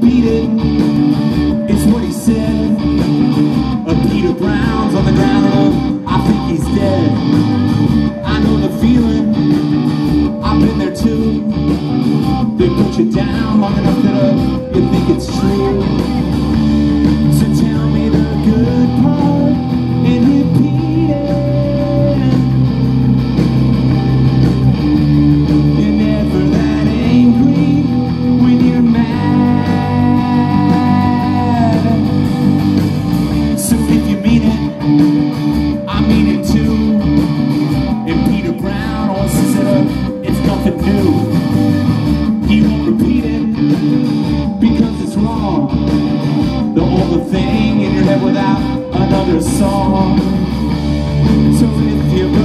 beat it, it's what he said. Peter Brown's on the ground, I think he's dead. I know the feeling, I've been there too. They put you down long enough that you think it's true. So tell me the good part and repeat it. You're never that angry when you're mad. So if you mean it, I mean it too. And Peter Brown always says it's nothing new. He won't repeat it because it's wrong. The whole thing in your head without another song. So if you